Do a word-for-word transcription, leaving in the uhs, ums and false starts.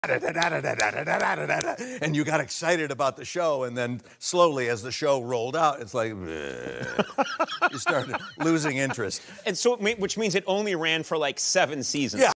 and you got excited about the show, and then slowly, as the show rolled out, it's like you started losing interest. And so, which means it only ran for like seven seasons. Yeah.